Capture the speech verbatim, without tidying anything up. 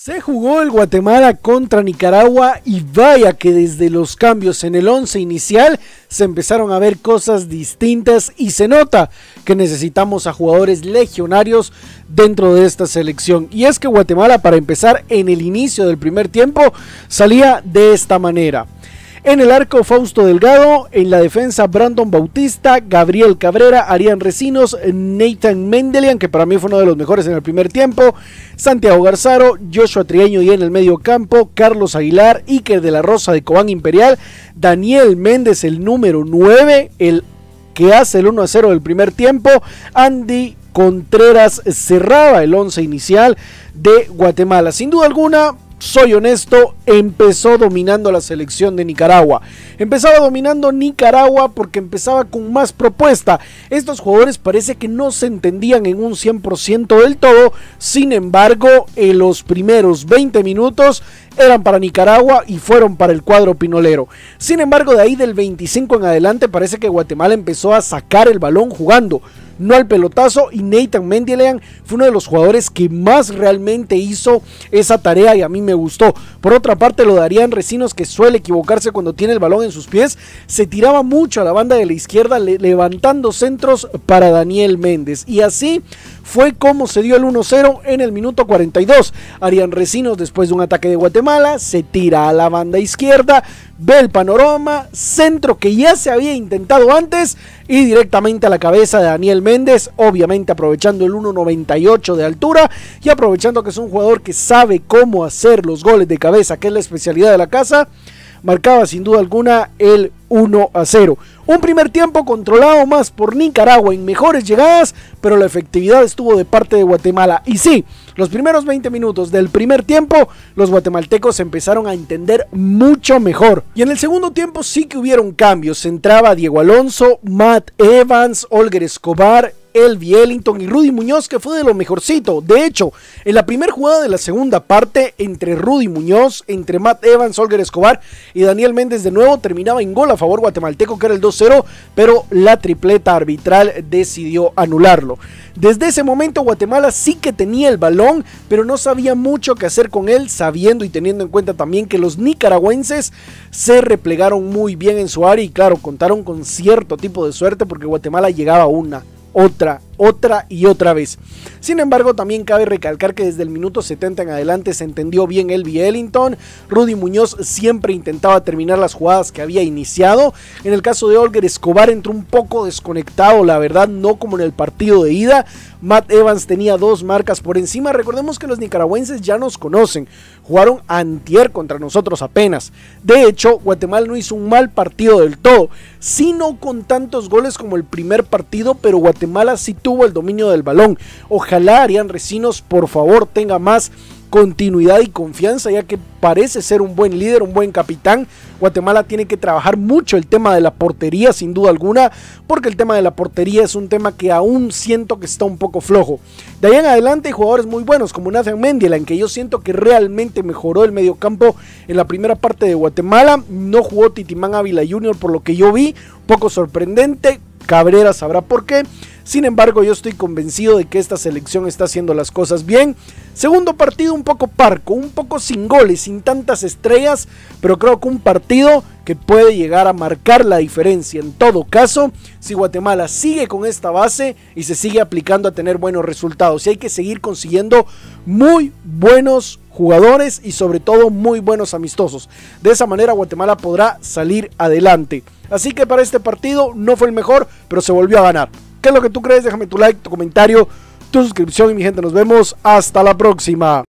Se jugó el Guatemala contra Nicaragua y vaya que desde los cambios en el once inicial se empezaron a ver cosas distintas y se nota que necesitamos a jugadores legionarios dentro de esta selección. Y es que Guatemala, para empezar, en el inicio del primer tiempo salía de esta manera. En el arco, Fausto Delgado; en la defensa, Brandon Bautista, Gabriel Cabrera, Arián Recinos, Nathan Mendelian, que para mí fue uno de los mejores en el primer tiempo, Santiago Garzaro, Joshua Trigueño, y en el medio campo, Carlos Aguilar, Iker de la Rosa de Cobán Imperial, Daniel Méndez, el número nueve, el que hace el uno a cero del primer tiempo, Andy Contreras cerraba el once inicial de Guatemala. Sin duda alguna, soy honesto, empezó dominando la selección de Nicaragua. Empezaba dominando Nicaragua porque empezaba con más propuesta. Estos jugadores parece que no se entendían en un cien por ciento del todo. Sin embargo, en los primeros veinte minutos eran para Nicaragua y fueron para el cuadro pinolero. Sin embargo, de ahí del veinticinco en adelante parece que Guatemala empezó a sacar el balón jugando, no al pelotazo, y Nathan Mendelian fue uno de los jugadores que más realmente hizo esa tarea y a mí me gustó. Por otra parte, lo de Arián Recinos, que suele equivocarse cuando tiene el balón en sus pies, se tiraba mucho a la banda de la izquierda le levantando centros para Daniel Méndez, y así fue como se dio el uno cero en el minuto cuarenta y dos. Arián Recinos, después de un ataque de Guatemala, se tira a la banda izquierda, ve el panorama, centro que ya se había intentado antes y directamente a la cabeza de Daniel Méndez, obviamente aprovechando el uno noventa y ocho de altura y aprovechando que es un jugador que sabe cómo hacer los goles de cabeza, que es la especialidad de la casa. Marcaba sin duda alguna el uno a cero. Un primer tiempo controlado más por Nicaragua en mejores llegadas, pero la efectividad estuvo de parte de Guatemala. Y sí, los primeros veinte minutos del primer tiempo, los guatemaltecos empezaron a entender mucho mejor. Y en el segundo tiempo sí que hubieron cambios. Entraba Diego Alonso, Matt Evans, Olger Escobar, Elvi Ellington y Rudy Muñoz, que fue de lo mejorcito. De hecho, en la primera jugada de la segunda parte, entre Rudy Muñoz, entre Matt Evans, Olger Escobar y Daniel Méndez, de nuevo terminaba en gol a favor guatemalteco, que era el dos cero, pero la tripleta arbitral decidió anularlo. Desde ese momento Guatemala sí que tenía el balón, pero no sabía mucho qué hacer con él, sabiendo y teniendo en cuenta también que los nicaragüenses se replegaron muy bien en su área y claro, contaron con cierto tipo de suerte porque Guatemala llegaba a una, otra, otra y otra vez. Sin embargo, también cabe recalcar que desde el minuto setenta en adelante se entendió bien Elvi Ellington. Rudy Muñoz siempre intentaba terminar las jugadas que había iniciado. En el caso de Olger Escobar entró un poco desconectado, la verdad, no como en el partido de ida. Matt Evans tenía dos marcas por encima. Recordemos que los nicaragüenses ya nos conocen, jugaron antier contra nosotros apenas. De hecho, Guatemala no hizo un mal partido del todo, sino con tantos goles como el primer partido, pero Guatemala sí tuvo el dominio del balón. Ojalá Arián Recinos, por favor, tenga más continuidad y confianza, ya que parece ser un buen líder, un buen capitán. Guatemala tiene que trabajar mucho el tema de la portería, sin duda alguna, porque el tema de la portería es un tema que aún siento que está un poco flojo. De ahí en adelante hay jugadores muy buenos como Nathan Mendelian, en que yo siento que realmente mejoró el mediocampo en la primera parte de Guatemala. No jugó Titimán Ávila junior por lo que yo vi, poco sorprendente. Cabrera sabrá por qué. Sin embargo, yo estoy convencido de que esta selección está haciendo las cosas bien. Segundo partido un poco parco, un poco sin goles, sin tantas estrellas, pero creo que un partido que puede llegar a marcar la diferencia. En todo caso, si Guatemala sigue con esta base y se sigue aplicando a tener buenos resultados, y hay que seguir consiguiendo muy buenos jugadores y sobre todo muy buenos amistosos. De esa manera Guatemala podrá salir adelante. Así que para este partido no fue el mejor, pero se volvió a ganar. ¿Qué es lo que tú crees? Déjame tu like, tu comentario, tu suscripción y mi gente, nos vemos hasta la próxima.